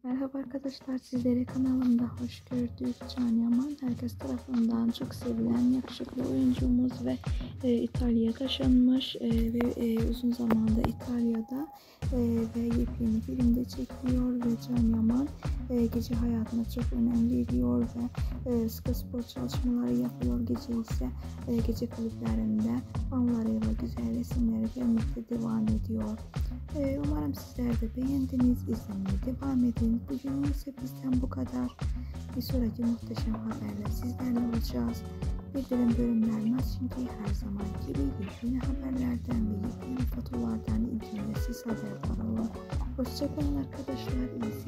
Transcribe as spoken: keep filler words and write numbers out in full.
Merhaba arkadaşlar, sizleri kanalımda hoş gördük. Can Yaman herkes tarafından çok sevilen yakışıklı oyuncumuz ve e, İtalya'ya taşınmış e, ve e, uzun zamanda İtalya'da e, ve yepyeni filmde çekiyor ve Can Yaman e, gece hayatına çok önem veriyor ve e, sıkı spor çalışmaları yapıyor. Gece ise e, gece kulüplerinde fanlarıyla güzel resimleri gelmekte devam ediyor. E, umarım sizler de beğendiniz, izlemeye devam edin. Bugün ise bizden bu kadar. Bir sonraki muhteşem haberle sizlerle olacağız. Bildirim bölümler çünkü her zaman gibi yeni haberlerden ve yeni fotolardan ilgili siz haberdar olun. Hoşçakalın arkadaşlar. İyi